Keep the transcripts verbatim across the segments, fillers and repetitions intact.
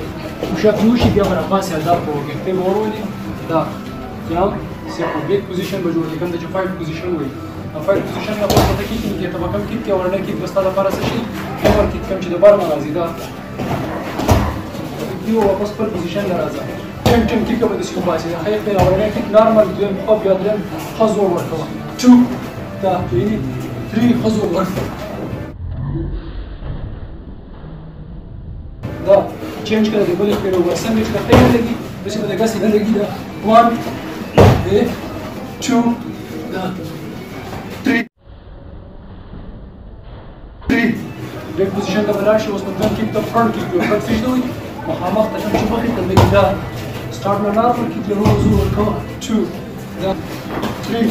push-up نوشي بیا به راپاسې دا په وګښتې به ورولې دا یا سیپریټ پوزیشن به جوړ کړي کوم ته چې فایټ پوزیشن وایي فایټ پوزیشن نه پوهه ته کیږي چې ته به کوم کیک کې ورنه کیک به ستا لپاره څه شي کمر کیک کوم چې د بار نه راځي دا دیو واپس پر پوزیشن نه راځه ټیم ټیم کیک به داسې وباسي د هغې پرې ورنه کیک نارمل دویم اپ یا دریم ښه زور ورکوه ټو دا ویني تhree ښه زور ورکوه دا چینج کړه د بلې خپې وباسم چې د خپې نه لګي داسې به د ګسې نه لګي دا one two دا three three بیک پوزیشن ته ولاړ شي اوس په دویم کیک ته فرنټ کیک وي فرنټ کیک ته وایي مخامخ ته کوم چې مخې ته لګي دا سټارټ نه نارمل کیک له نورو زور ورکوه two دا three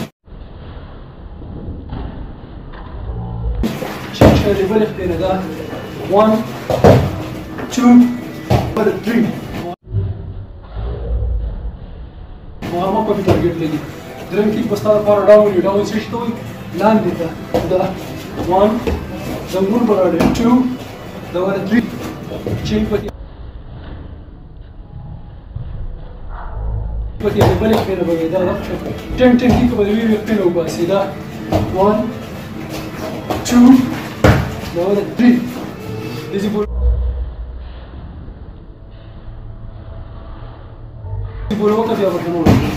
چینج کړه د بلې خپې نه دا one two three مخامخ په ټارګېټ لګي دریم کیک به ستا لپاره ډاون وي ډاون څه شي ته وایي لاندې ته دا one زنګون به راوړې two دا وره three چینج پکې پکې د بلې خپې نه به وي دا ټین ټین کیک به د ویې خپې نه وباسي دا one two دا وره three داسې بول وکړه بیا ورته نور